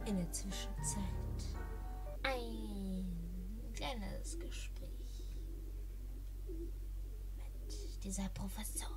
In der Zwischenzeit ein kleines Gespräch mit dieser Professorin.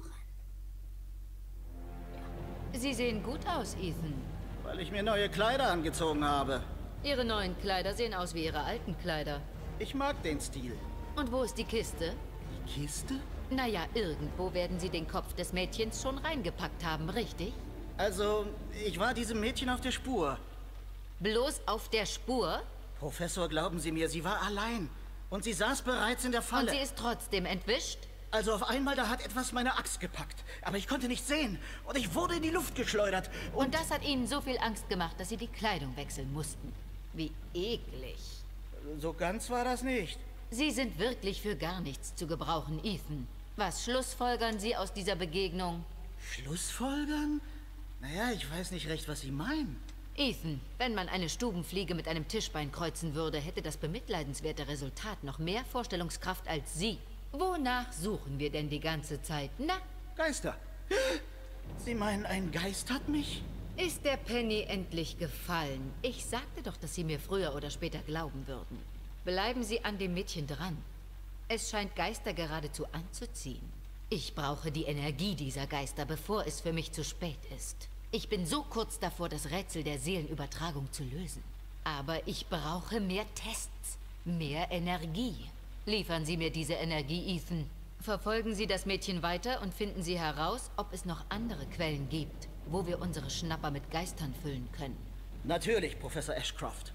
Sie sehen gut aus, Ethan. Weil ich mir neue Kleider angezogen habe. Ihre neuen Kleider sehen aus wie Ihre alten Kleider. Ich mag den Stil. Und wo ist die Kiste? Die Kiste? Naja, irgendwo werden Sie den Kopf des Mädchens schon reingepackt haben, richtig? Also, ich war diesem Mädchen auf der Spur. Bloß auf der Spur? Professor, glauben Sie mir, sie war allein. Und sie saß bereits in der Falle. Und sie ist trotzdem entwischt? Also auf einmal, da hat etwas meine Axt gepackt. Aber ich konnte nicht sehen. Und ich wurde in die Luft geschleudert. Und das hat Ihnen so viel Angst gemacht, dass Sie die Kleidung wechseln mussten. Wie eklig. So ganz war das nicht. Sie sind wirklich für gar nichts zu gebrauchen, Ethan. Was schlussfolgern Sie aus dieser Begegnung? Schlussfolgern? Naja, ich weiß nicht recht, was Sie meinen. Ethan, wenn man eine Stubenfliege mit einem Tischbein kreuzen würde, hätte das bemitleidenswerte Resultat noch mehr Vorstellungskraft als Sie. Wonach suchen wir denn die ganze Zeit, na? Geister. Sie meinen, ein Geist hat mich? Ist der Penny endlich gefallen? Ich sagte doch, dass Sie mir früher oder später glauben würden. Bleiben Sie an dem Mädchen dran. Es scheint Geister geradezu anzuziehen. Ich brauche die Energie dieser Geister, bevor es für mich zu spät ist. Ich bin so kurz davor, das Rätsel der Seelenübertragung zu lösen. Aber ich brauche mehr Tests, mehr Energie. Liefern Sie mir diese Energie, Ethan. Verfolgen Sie das Mädchen weiter und finden Sie heraus, ob es noch andere Quellen gibt, wo wir unsere Schnapper mit Geistern füllen können. Natürlich, Professor Ashcroft.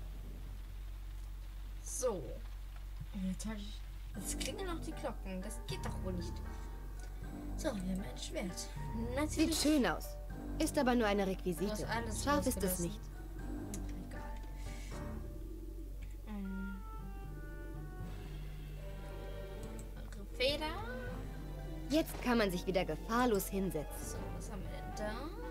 So. Jetzt klingeln noch die Glocken. Das geht doch wohl nicht. So, wir haben ein Schwert. Sieht schön aus. Ist aber nur eine Du hast Requisite. alles Scharf ist es losgelassen. nicht. Egal. Eure Feder. Jetzt kann man sich wieder gefahrlos hinsetzen. So, was haben wir denn da?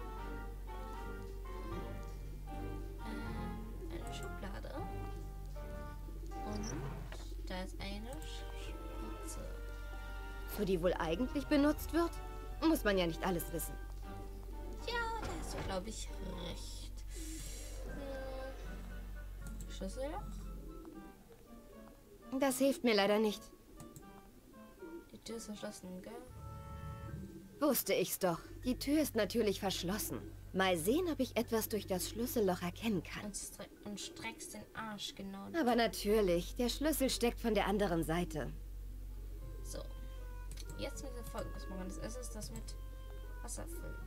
Eine Schublade. Und da ist eine Spritze. Für die wohl eigentlich benutzt wird, muss man ja nicht alles wissen. Ja, da hast du, glaube ich, recht. Schlüsselloch? Das hilft mir leider nicht. Die Tür ist verschlossen, gell? Wusste ich's doch. Die Tür ist natürlich verschlossen. Mal sehen, ob ich etwas durch das Schlüsselloch erkennen kann. Und streckst den Arsch, genau. Aber natürlich, der Schlüssel steckt von der anderen Seite. So. Jetzt müssen wir Folgendes machen. Das erste ist das mit Wasser füllen.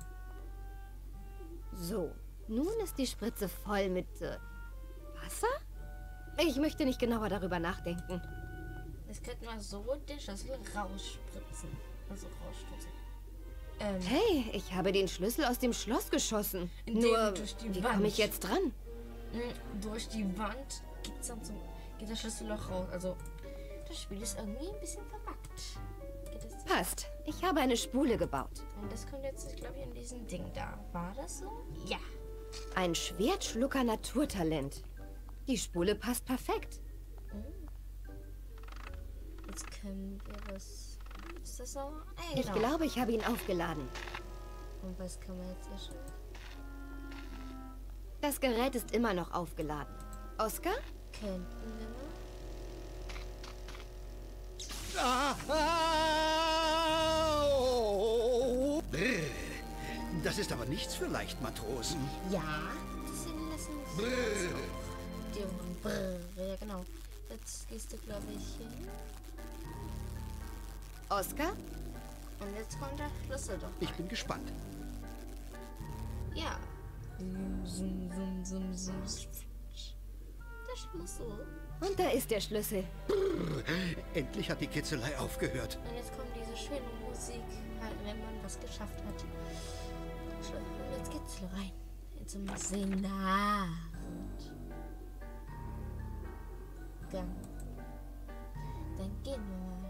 So, nun ist die Spritze voll mit Wasser? Ich möchte nicht genauer darüber nachdenken. Jetzt könnten wir so den Schlüssel rausspritzen. Also rausstoßen. Hey, ich habe den Schlüssel aus dem Schloss geschossen. Indem Nur, durch die wie Wand. komme ich jetzt dran? Durch die Wand geht das Schlüsselloch raus. Also, das Spiel ist irgendwie ein bisschen verbuggt. Geht das? Passt. Ich habe eine Spule gebaut. Und das kommt jetzt, glaube ich, in diesem Ding da. War das so? Ja. Ein Schwertschlucker Naturtalent. Die Spule passt perfekt. Jetzt können wir was... Ist das so? Ah, ja, Ich glaube, ich habe ihn aufgeladen. Und was kann man jetzt hier schon? Das Gerät ist immer noch aufgeladen. Oskar? Könnten wir mal? Das ist aber nichts für Leichtmatrosen. Ja. Das lassen die Brrr. Ja, genau. Jetzt gehst du, glaube ich, hin. Oskar? Und jetzt kommt der Schlüssel doch. Ich bin gespannt. Ja. Zum. Der Schlüssel. Und da ist der Schlüssel. Endlich hat die Kitzelei aufgehört. Und jetzt kommt diese schöne Musik, halt, wenn man was geschafft hat. So, und jetzt geht's rein. Zum Senat. Gang. Dann gehen wir mal.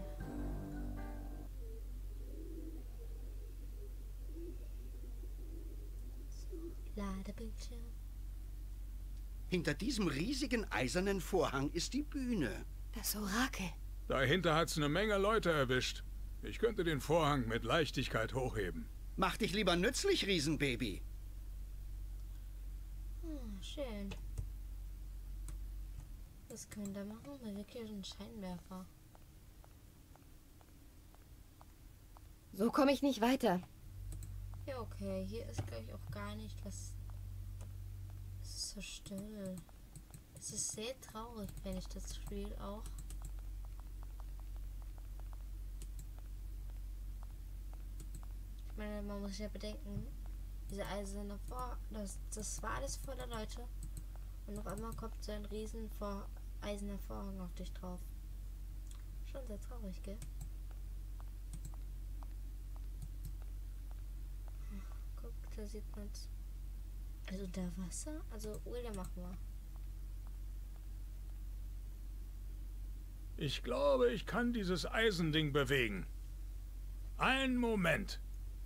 So, Ladebildschirm. Hinter diesem riesigen eisernen Vorhang ist die Bühne. Das Orakel. Dahinter hat's eine Menge Leute erwischt. Ich könnte den Vorhang mit Leichtigkeit hochheben. Mach dich lieber nützlich, Riesenbaby. Schön. Was können wir da machen? Wir wirklich einen Scheinwerfer. So komme ich nicht weiter. Ja, okay. Hier ist, glaube ich, auch gar nicht was. Es ist so still. Es ist sehr traurig, wenn ich das Spiel auch. Ich meine, man muss ja bedenken, diese eiserne das war alles voller Leute. Und auf einmal kommt so ein riesen eiserner Vorhang auf dich drauf. Schon sehr traurig, gell? Guck, da sieht man's. Also da Wasser? Also William, mach mal. Ich glaube, ich kann dieses Eisending bewegen. Einen Moment.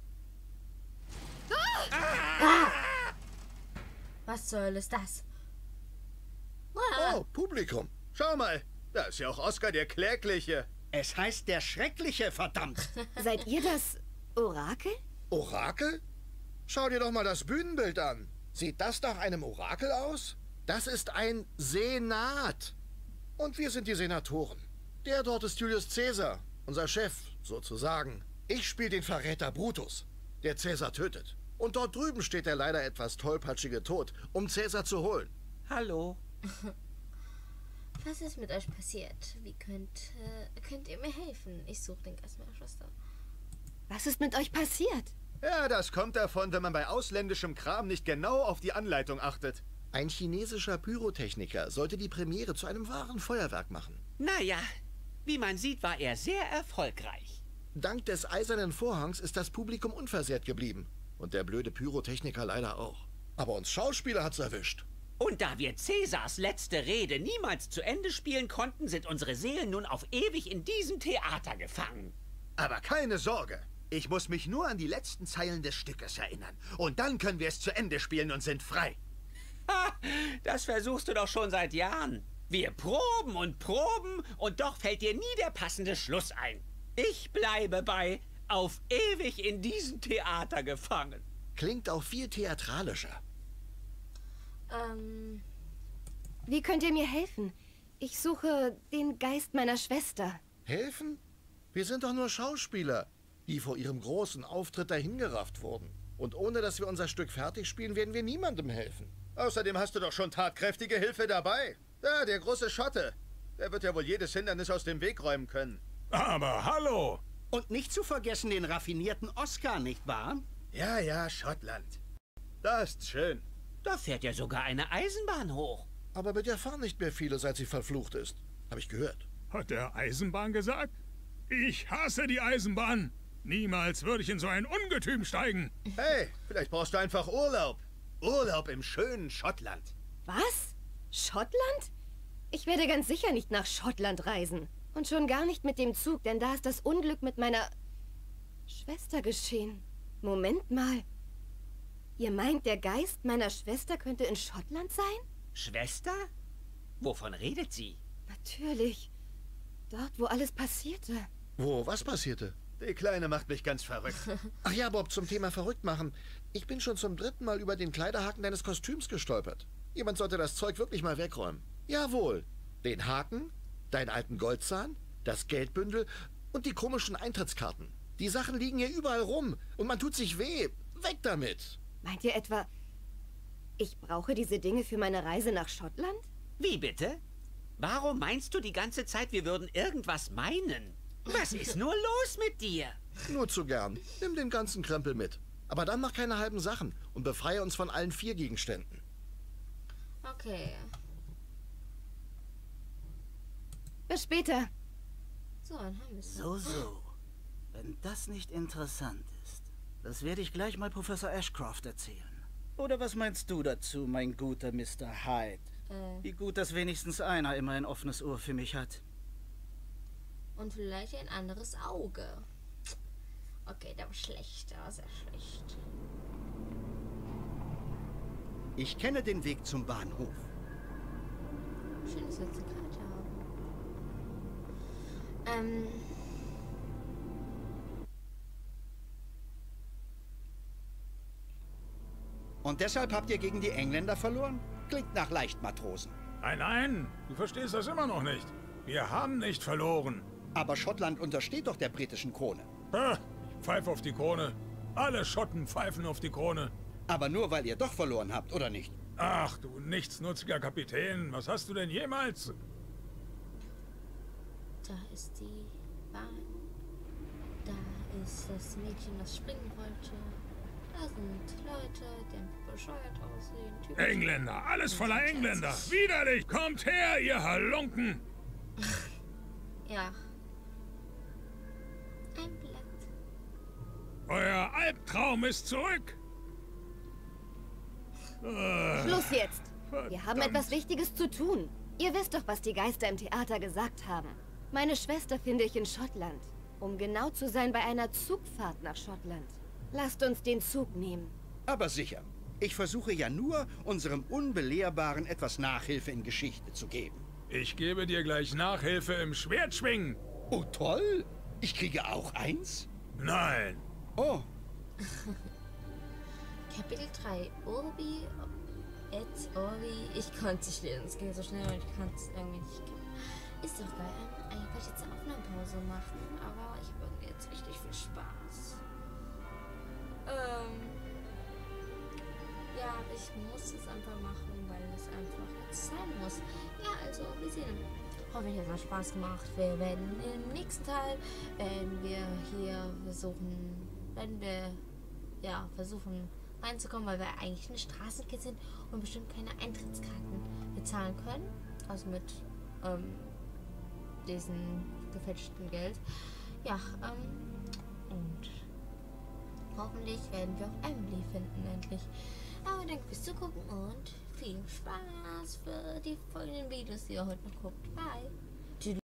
Was zur Hölle ist das? Oh, Publikum. Schau mal. Da ist ja auch Oscar der Klägliche. Es heißt der Schreckliche, verdammt. Seid ihr das Orakel? Orakel? Schau dir doch mal das Bühnenbild an. Sieht das nach einem Orakel aus? Das ist ein Senat. Und wir sind die Senatoren. Der dort ist Julius Caesar, unser Chef, sozusagen. Ich spiele den Verräter Brutus, der Caesar tötet. Und dort drüben steht der leider etwas tollpatschige Tod, um Caesar zu holen. Hallo. Was ist mit euch passiert? Wie könnt ihr mir helfen? Ich suche den Geist meiner Schwester. Was ist mit euch passiert? Ja, das kommt davon, wenn man bei ausländischem Kram nicht genau auf die Anleitung achtet. Ein chinesischer Pyrotechniker sollte die Premiere zu einem wahren Feuerwerk machen. Naja, wie man sieht, war er sehr erfolgreich. Dank des eisernen Vorhangs ist das Publikum unversehrt geblieben. Und der blöde Pyrotechniker leider auch. Aber uns Schauspieler hat's erwischt. Und da wir Cäsars letzte Rede niemals zu Ende spielen konnten, sind unsere Seelen nun auf ewig in diesem Theater gefangen. Aber keine Sorge. Ich muss mich nur an die letzten Zeilen des Stückes erinnern. Und dann können wir es zu Ende spielen und sind frei. Ha, das versuchst du doch schon seit Jahren. Wir proben und doch fällt dir nie der passende Schluss ein. Ich bleibe bei auf ewig in diesem Theater gefangen. Klingt auch viel theatralischer. Wie könnt ihr mir helfen? Ich suche den Geist meiner Schwester. Helfen? Wir sind doch nur Schauspieler, die vor ihrem großen Auftritt dahingerafft wurden. Und ohne dass wir unser Stück fertig spielen, werden wir niemandem helfen. Außerdem hast du doch schon tatkräftige Hilfe dabei. Ja, der große Schotte. Der wird ja wohl jedes Hindernis aus dem Weg räumen können. Aber hallo! Und nicht zu vergessen den raffinierten Oscar, nicht wahr? Ja, ja, Schottland. Da ist's schön. Da fährt ja sogar eine Eisenbahn hoch. Aber mit der fahren nicht mehr viele, seit sie verflucht ist. Habe ich gehört. Hat der Eisenbahn gesagt? Ich hasse die Eisenbahn. Niemals würde ich in so ein Ungetüm steigen. Hey, vielleicht brauchst du einfach Urlaub. Urlaub im schönen Schottland. Was? Schottland? Ich werde ganz sicher nicht nach Schottland reisen. Und schon gar nicht mit dem Zug, denn da ist das Unglück mit meiner Schwester geschehen. Moment mal. Ihr meint, der Geist meiner Schwester könnte in Schottland sein? Schwester? Wovon redet sie? Natürlich. Dort, wo alles passierte. Wo, was passierte? Die Kleine macht mich ganz verrückt. Ach ja, Bob, zum Thema verrückt machen. Ich bin schon zum 3. Mal über den Kleiderhaken deines Kostüms gestolpert. Jemand sollte das Zeug wirklich mal wegräumen. Jawohl. Den Haken, deinen alten Goldzahn, das Geldbündel und die komischen Eintrittskarten. Die Sachen liegen hier überall rum und man tut sich weh. Weg damit! Meint ihr etwa, ich brauche diese Dinge für meine Reise nach Schottland? Wie bitte? Warum meinst du die ganze Zeit, wir würden irgendwas meinen? Was ist nur los mit dir? Nur zu gern. Nimm den ganzen Krempel mit. Aber dann mach keine halben Sachen und befreie uns von allen 4 Gegenständen. Okay. Bis später. So, dann haben wir es. So. Wenn das nicht interessant ist, das werde ich gleich mal Professor Ashcroft erzählen. Oder was meinst du dazu, mein guter Mr. Hyde? Wie gut, dass wenigstens einer immer ein offenes Ohr für mich hat. Und vielleicht ein anderes Auge. Okay, der war schlecht. Der war sehr schlecht. Ich kenne den Weg zum Bahnhof. Schön, dass wir jetzt eine Karte haben. Und deshalb habt ihr gegen die Engländer verloren? Klingt nach Leichtmatrosen. Nein, nein, du verstehst das immer noch nicht. Wir haben nicht verloren. Aber Schottland untersteht doch der britischen Krone. Ha, ich pfeife auf die Krone. Alle Schotten pfeifen auf die Krone. Aber nur, weil ihr doch verloren habt, oder nicht? Ach, du nichtsnutziger Kapitän, was hast du denn jemals? Da ist die Bahn. Da ist das Mädchen, das springen wollte. Da sind Leute, die einfach bescheuert aussehen. Typisch. Engländer, alles voller Engländer. Widerlich, kommt her, ihr Halunken. Ja. Ein Blatt. Euer Albtraum ist zurück. Schluss jetzt. Wir haben etwas Wichtiges zu tun. Ihr wisst doch, was die Geister im Theater gesagt haben. Meine Schwester finde ich in Schottland. Um genau zu sein, bei einer Zugfahrt nach Schottland. Lasst uns den Zug nehmen. Aber sicher. Ich versuche ja nur, unserem Unbelehrbaren etwas Nachhilfe in Geschichte zu geben. Ich gebe dir gleich Nachhilfe im Schwertschwingen. Oh, toll. Ich kriege auch eins? Nein. Oh. Kapitel 3. Urbi et Orbi. Ich konnte es nicht lesen. Es ging so schnell und ich konnte es irgendwie nicht. Ist doch geil. Eigentlich wollte ich jetzt eine Aufnahmepause machen, aber ich habe irgendwie jetzt richtig viel Spaß. Ja, ich muss es einfach machen, weil es einfach jetzt sein muss. Ja, also, wir sehen. Hoffentlich hat es mal Spaß gemacht. Wir werden im nächsten Teil, wenn wir hier versuchen reinzukommen, weil wir eigentlich eine Straßenkind sind und bestimmt keine Eintrittskarten bezahlen können. Also mit diesem gefälschten Geld. Ja, und hoffentlich werden wir auch Emily finden endlich. Aber danke fürs Zugucken und viel Spaß für die folgenden Videos, die ihr heute noch guckt. Bye!